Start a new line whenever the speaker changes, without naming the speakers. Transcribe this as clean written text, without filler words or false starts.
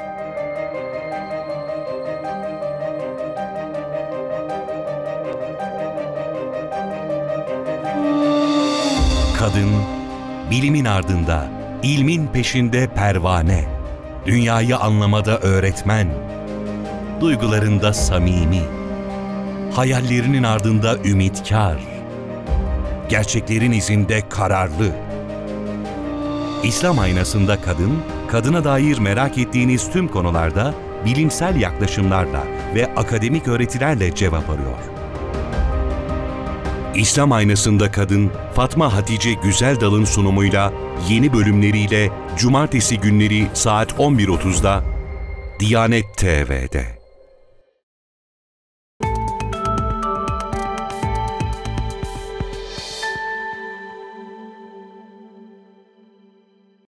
Kadın, bilimin ardında, ilmin peşinde pervane, dünyayı anlamada öğretmen, duygularında samimi, hayallerinin ardında ümitkar, gerçeklerin izinde kararlı. İslam aynasında kadın, kadına dair merak ettiğiniz tüm konularda bilimsel yaklaşımlarla ve akademik öğretilerle cevap arıyor. İslam aynasında kadın, Fatma Hatice Güzeldal'ın sunumuyla yeni bölümleriyle Cumartesi günleri saat 11.30'da Diyanet TV'de.